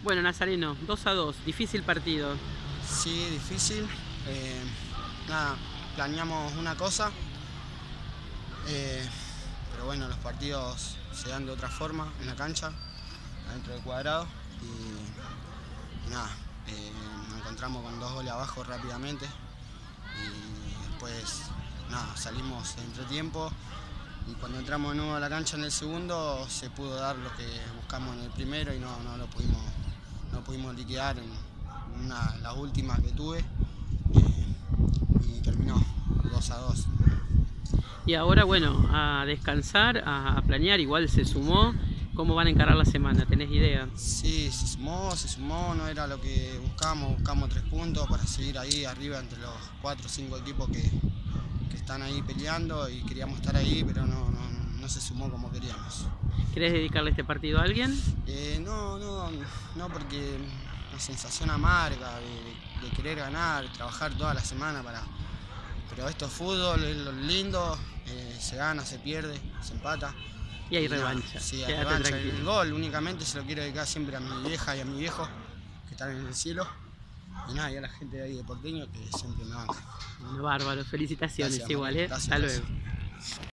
Bueno, Nazareno, 2-2, difícil partido. Sí, difícil. Nada, planeamos una cosa, pero bueno, los partidos se dan de otra forma en la cancha, adentro del cuadrado. Y nada, nos encontramos con 2 goles abajo rápidamente. Y después, nada, salimos de entretiempo. Y cuando entramos de nuevo a la cancha en el segundo, se pudo dar lo que buscamos en el primero y no pudimos liquidar en las últimas que tuve. Y terminó 2-2. Y ahora, bueno, a descansar, a planear, igual se sumó. ¿Cómo van a encarar la semana? ¿Tenés idea? Sí, se sumó, no era lo que buscamos 3 puntos para seguir ahí arriba entre los 4 o 5 equipos que están ahí peleando y queríamos estar ahí, pero no se sumó como queríamos. ¿Querés dedicarle este partido a alguien? No, porque una sensación amarga de querer ganar, trabajar toda la semana para... Pero esto es fútbol, es lo lindo, se gana, se pierde, se empata. Y hay revancha. Sí, hay Quédate revancha. tranquilo. El gol únicamente se lo quiero dedicar siempre a mi vieja y a mi viejo, que están en el cielo. Y nada, y a la gente de ahí de Porteño que siempre me banca. Bueno, bárbaro, felicitaciones. Gracias, igual, María. Hasta luego. Gracias.